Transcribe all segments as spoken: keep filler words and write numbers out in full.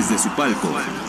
desde su palco.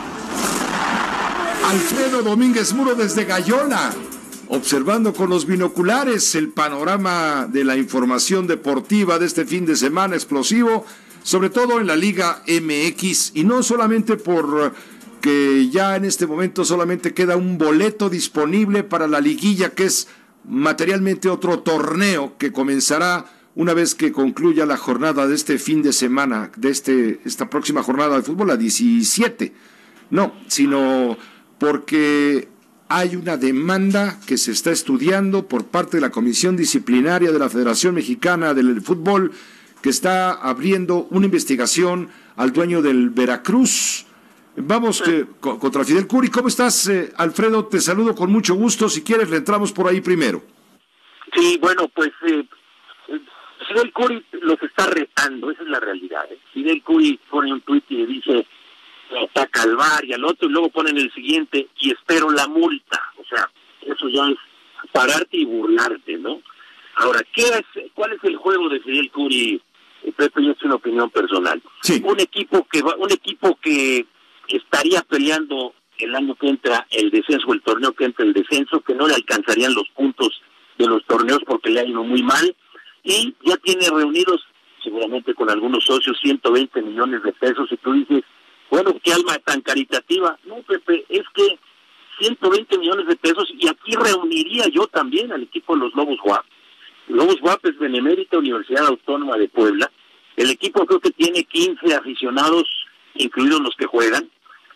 Alfredo Domínguez Muro desde Gallona, observando con los binoculares el panorama de la información deportiva de este fin de semana explosivo, sobre todo en la Liga M X, y no solamente por que ya en este momento solamente queda un boleto disponible para la liguilla, que es materialmente otro torneo que comenzará una vez que concluya la jornada de este fin de semana, de este esta próxima jornada de fútbol, la diecisiete. No, sino porque hay una demanda que se está estudiando por parte de la Comisión Disciplinaria de la Federación Mexicana del Fútbol, que está abriendo una investigación al dueño del Veracruz. Vamos que, contra Fidel Curi. ¿Cómo estás, eh, Alfredo? Te saludo con mucho gusto. Si quieres, le entramos por ahí primero. Sí, bueno, pues eh, Fidel Curi los está retando, esa es la realidad. ¿eh? Fidel Curi pone un tuit y dice, ataca al V A R y al otro, y luego ponen el siguiente, y espero la multa. O sea, eso ya es pararte y burlarte, ¿no? Ahora, ¿qué es, ¿cuál es el juego de Fidel Curi, Pepe? Yo es una opinión personal. Sí. Un equipo que va, un equipo que estaría peleando el año que entra el descenso, el torneo que entra el descenso, que no le alcanzarían los puntos de los torneos porque le ha ido muy mal, y ya tiene reunidos, seguramente con algunos socios, ciento veinte millones de pesos, y tú dices, bueno, qué alma tan caritativa. No, Pepe, es que ciento veinte millones de pesos, y aquí reuniría yo también al equipo de los Lobos W A P. Lobos W A P es Benemérita Universidad Autónoma de Puebla. El equipo creo que tiene quince aficionados, incluidos los que juegan,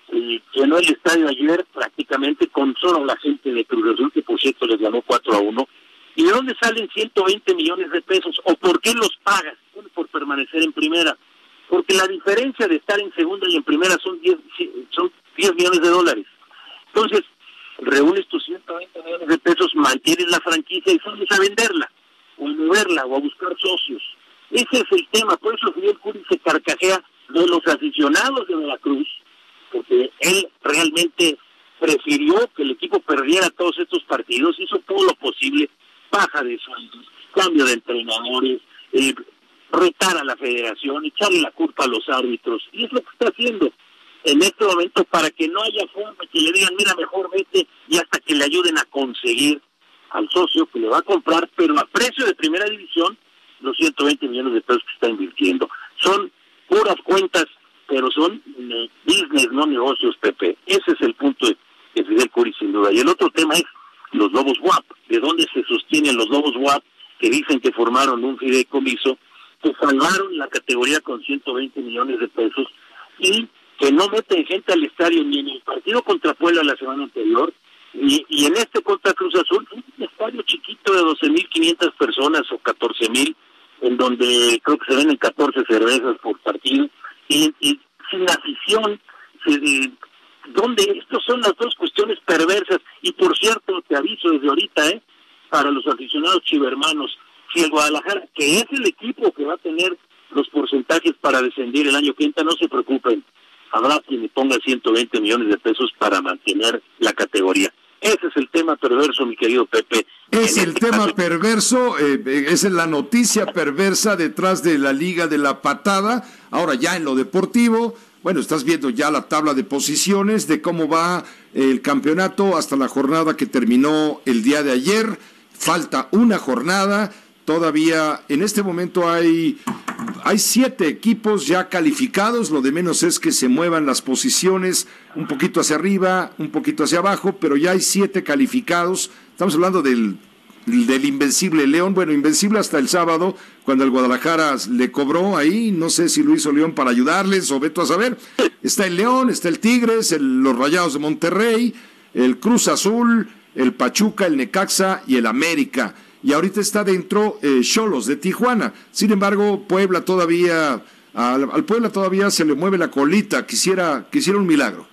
y llenó el estadio ayer prácticamente con solo la gente de Cruz Azul, que por cierto les ganó cuatro a uno. ¿Y de dónde salen ciento veinte millones de pesos? ¿O por qué los pagas? Bueno, por permanecer en primera. Porque la diferencia de estar en segunda y en primera son diez, son diez millones de dólares. Entonces, reúnes tus ciento veinte millones de pesos, mantienes la franquicia y sales a venderla, o a moverla, o a buscar socios. Ese es el tema. Por eso Fidel Curi se carcajea de los aficionados de Veracruz, porque él realmente prefirió que el equipo perdiera todos estos partidos, hizo todo lo posible, baja de sueldos, cambio de entrenadores, eh, retar a la federación, echarle la culpa a los árbitros, y es lo que está haciendo en este momento para que no haya forma que le digan, mira, mejor vete, y hasta que le ayuden a conseguir al socio que le va a comprar, pero a precio de primera división, los ciento veinte millones de pesos que está invirtiendo. Son puras cuentas, pero son eh, business, no negocios, Pepe. Ese es el punto de, de Fidel Curi, sin duda. Y el otro tema es los Lobos W A P. ¿De dónde se sostienen los Lobos W A P que dicen que formaron un fideicomiso, que salvaron la categoría con ciento veinte millones de pesos y que no meten gente al estadio ni en el partido contra Puebla la semana anterior, y, y en este contra Cruz Azul, un estadio chiquito de doce mil quinientas personas o catorce mil, en donde creo que se venden catorce cervezas por partido, y, y sin afición, se, donde estos son las dos cuestiones perversas. Y por cierto, te aviso desde ahorita, eh, para los aficionados chivermanos, si el Guadalajara, que es el equipo que va a tener los porcentajes para descender el año que entra, no se preocupen, habrá quien le ponga ciento veinte millones de pesos para mantener la categoría. Ese es el tema perverso, mi querido Pepe. Es en el este tema caso... perverso, eh, esa es la noticia perversa detrás de la Liga de la Patada. Ahora ya en lo deportivo, bueno, estás viendo ya la tabla de posiciones de cómo va el campeonato hasta la jornada que terminó el día de ayer. Falta una jornada. Todavía en este momento hay, hay siete equipos ya calificados, lo de menos es que se muevan las posiciones un poquito hacia arriba, un poquito hacia abajo, pero ya hay siete calificados. Estamos hablando del, del Invencible León, bueno, Invencible hasta el sábado, cuando el Guadalajara le cobró ahí, no sé si lo hizo León para ayudarles o veto a saber. Está el León, está el Tigres, el, los Rayados de Monterrey, el Cruz Azul, el Pachuca, el Necaxa y el América. Y ahorita está dentro Xolos eh, de Tijuana. Sin embargo, Puebla todavía, al, al Puebla todavía se le mueve la colita. Quisiera, quisiera un milagro.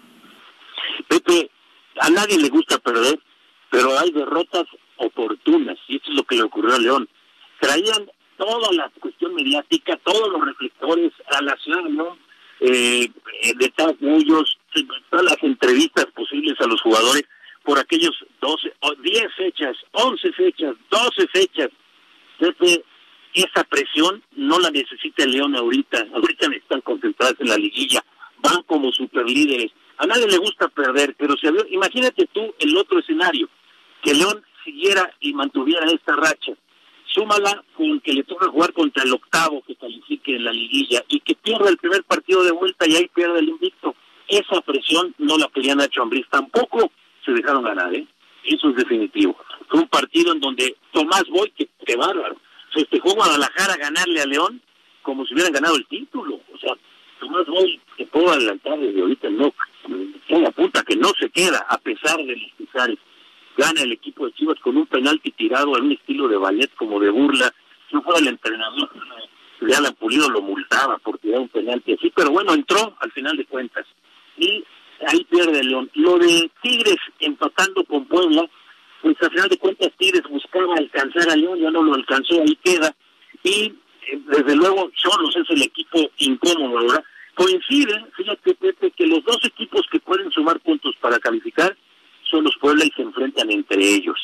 Pepe, a nadie le gusta perder, pero hay derrotas oportunas, y eso es lo que le ocurrió a León. Traían toda la cuestión mediática, todos los reflectores a la ciudad de León, eh, de Estados Unidos, todas las entrevistas posibles a los jugadores, por aquellos doce, diez fechas, once fechas, doce fechas. Entonces, esa presión no la necesita el León ahorita. Ahorita necesitan concentrarse en la liguilla. van como superlíderes. A nadie le gusta perder, pero si había, imagínate tú el otro escenario, que León siguiera y mantuviera esta racha. Súmala con que le toca jugar contra el octavo que califique en la liguilla y que pierda el primer partido de vuelta y ahí pierde el invicto. Esa presión no la quería Nacho Ambriz, tampoco se dejaron ganar, ¿eh? Eso es definitivo. Fue un partido en donde Tomás Boy, que, que bárbaro, festejó Guadalajara ganarle a León como si hubieran ganado el título. O sea, Tomás Boy, te puedo adelantar desde ahorita, no, que apunta que no se queda a pesar de los pesares. Gana el equipo de Chivas con un penalti tirado en un estilo de ballet, como de burla. Si no fuera el entrenador, Leal Pulido lo multaba por tirar un penalti así, pero bueno, entró al final de cuentas. Y ahí pierde el León. Lo de Tigres empatando con Puebla, pues al final de cuentas Tigres buscaba alcanzar a León, ya no lo alcanzó, ahí queda. Y eh, desde luego Xolos es el equipo incómodo ahora. Coincide, fíjate Pepe, que los dos equipos que pueden sumar puntos para calificar son los Puebla y se enfrentan entre ellos.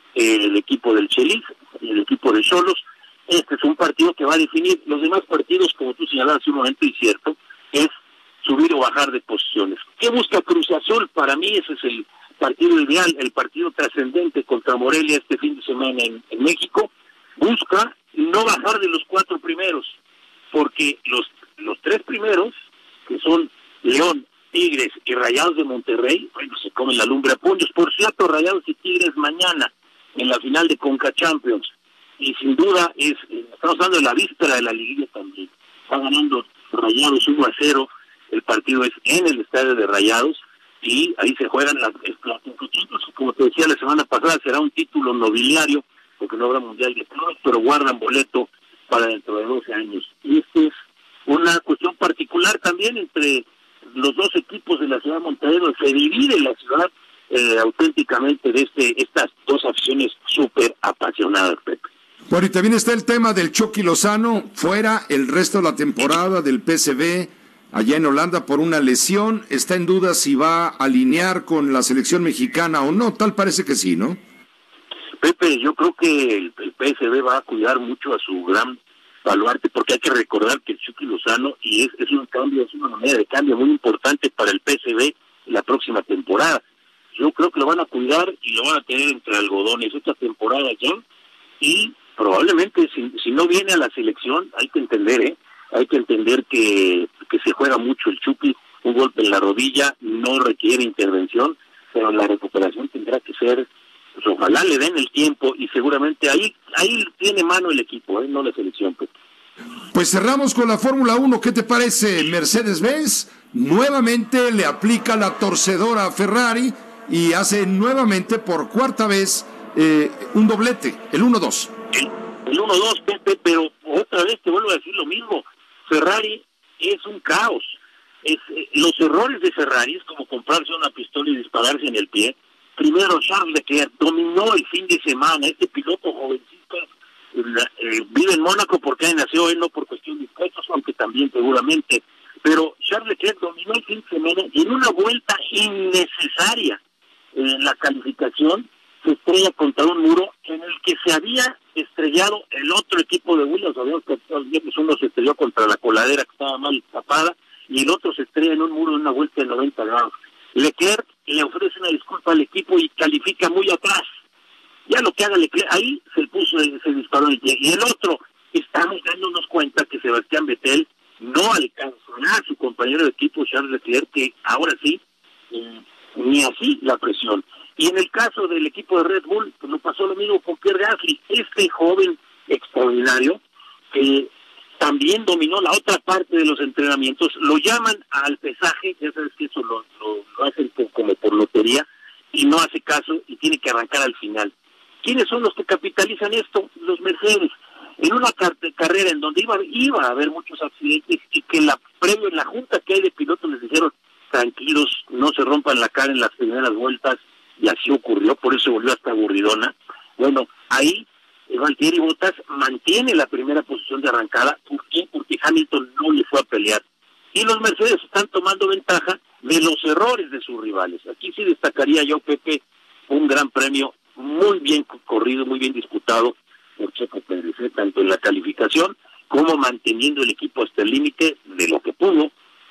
El equipo del Chelis y el equipo de Xolos. Este es un partido que va a definir los demás partidos, como tú señalabas hace un momento, y cierto, es subir o bajar de posiciones. ¿Qué busca Cruz Azul? Para mí ese es el partido ideal, el partido trascendente contra Morelia este fin de semana en, en México. Busca no bajar de los cuatro primeros, porque los, los tres primeros, que son León, Tigres y Rayados de Monterrey, bueno, se comen la lumbre a puños. Por cierto, Rayados y Tigres mañana en la final de Conca Champions. Y sin duda es, estamos hablando de la víspera de la liguilla también. Está ganando Rayados uno a cero. El partido es en el estadio de Rayados y ahí se juegan las, las Conca Champions. Como te decía la semana pasada, será un título nobiliario porque no habrá mundial de clubes, pero guardan boleto para dentro de doce años. Y esta es una cuestión particular también entre los dos equipos de la ciudad de Monterrey, se divide la ciudad eh, auténticamente de este estas dos aficiones súper apasionadas, Pepe. Bueno, y también está el tema del Chucky Lozano, fuera el resto de la temporada del P S V allá en Holanda por una lesión. Está en duda si va a alinear con la selección mexicana o no, tal parece que sí, ¿no? Pepe, yo creo que el, el P S V va a cuidar mucho a su gran baluarte, porque hay que recordar que el Chucky Lozano, y es, es un cambio, es una manera de cambio muy importante para el P S V la próxima temporada. Yo creo que lo van a cuidar y lo van a tener entre algodones esta temporada ya, y probablemente si, si no viene a la selección, hay que entender, ¿eh? Hay que entender que, que se juega mucho el Chucky, un golpe en la rodilla no requiere intervención, pero la recuperación tendrá que ser, pues ojalá le den el tiempo y seguramente ahí ahí tiene mano el equipo, ¿eh? No la selección. Pues. Pues cerramos con la Fórmula uno, ¿qué te parece? Mercedes-Benz nuevamente le aplica la torcedora a Ferrari y hace nuevamente por cuarta vez eh, un doblete, el uno dos. El, el uno dos, Pepe, pero otra vez te vuelvo a decir lo mismo. Ferrari es un caos. Es, eh, los errores de Ferrari es como comprarse una pistola y dispararse en el pie. Primero, Charles Leclerc dominó el fin de semana. Este piloto jovencito eh, vive en Mónaco porque ahí nació él, no por cuestión de impuestos, aunque también seguramente. Pero Charles Leclerc dominó el fin de semana y en una vuelta innecesaria en la calificación se estrella contra un muro en el que se había estrellado el otro equipo de Williams. Sabíamos que uno se estrelló contra la coladera que estaba mal tapada y el otro se estrella en un muro en una vuelta de noventa grados. Leclerc le ofrece una disculpa al equipo y califica muy atrás. Ya lo que haga Leclerc, ahí se puso, se disparó el pie. Y el otro, estamos dándonos cuenta que Sebastián Vettel no alcanzará a su compañero de equipo Charles Leclerc, que ahora sí, eh, ni así la presión. Y en el caso del equipo de Red Bull, pues no pasó lo mismo con Pierre Gasly, este joven extraordinario que también dominó la otra parte de los entrenamientos, lo llaman al pesaje, ya sabes que eso lo, lo, lo hacen como por lotería, y no hace caso y tiene que arrancar al final. ¿Quiénes son los que capitalizan esto? Los Mercedes. En una car carrera en donde iba, iba a haber muchos accidentes y que la previo en la junta que hay de pilotos les dijeron, tranquilos, no se rompan la cara en las primeras vueltas, y así ocurrió, por eso volvió hasta aburridona. Bueno, ahí Valtteri Bottas mantiene la primera posición de arrancada. ¿Por qué? Porque Hamilton no le fue a pelear. Y los Mercedes están tomando ventaja de los errores de sus rivales. Aquí sí destacaría yo, Pepe, un gran premio muy bien corrido, muy bien disputado por Checo Pérez, ¿eh? Tanto en la calificación como manteniendo el equipo hasta el límite de lo que pudo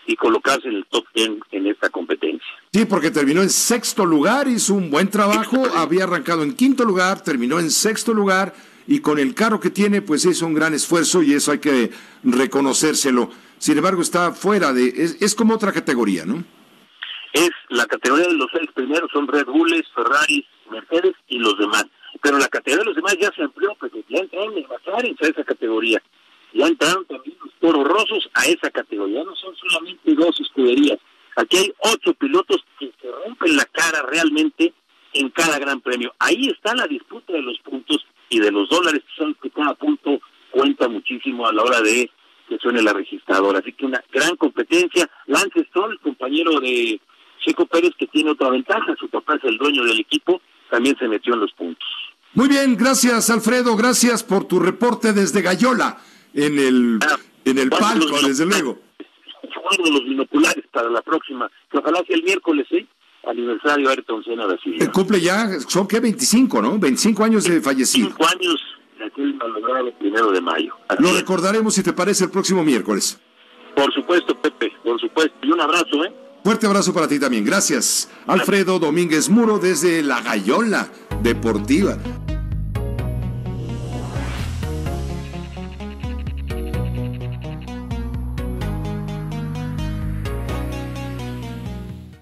y colocarse en el top diez en esta competencia. Sí, porque terminó en sexto lugar, hizo un buen trabajo, había arrancado en quinto lugar, terminó en sexto lugar, y con el carro que tiene, pues hizo un gran esfuerzo, y eso hay que reconocérselo. Sin embargo, está fuera de... Es, es como otra categoría, ¿no? Es la categoría de los seis primeros, son Red Bulls, Ferrari, Mercedes y los demás. Pero la categoría de los demás ya se amplió, porque ya entraron los McLaren a esa categoría. Ya entraron también los Toros Rosos a esa categoría. No son solamente dos escuderías. Aquí hay ocho pilotos que se rompen la cara realmente en cada gran premio. Ahí está la disputa de los puntos y de los dólares, que son que cada punto cuenta muchísimo a la hora de que suene la registradora. Así que una gran competencia. Lance Stroll, compañero de Checo Pérez, que tiene otra ventaja. Su papá es el dueño del equipo, también se metió en los puntos. Muy bien, gracias Alfredo, gracias por tu reporte desde Gallola, en el, ah, en el palco, desde luego. Guardo los binoculares para la próxima, que ojalá sea el miércoles, ¿eh? Aniversario Ayrton Senna da Silva. El cumple ya, son que veinticinco, ¿no? veinticinco años de fallecido. veinticinco años de aquel malogrado primero de mayo. Así Lo es. Recordaremos, si te parece, el próximo miércoles. Por supuesto, Pepe, por supuesto. Y un abrazo, ¿eh? Fuerte abrazo para ti también, gracias. Alfredo Domínguez Muro desde la Gallola Deportiva.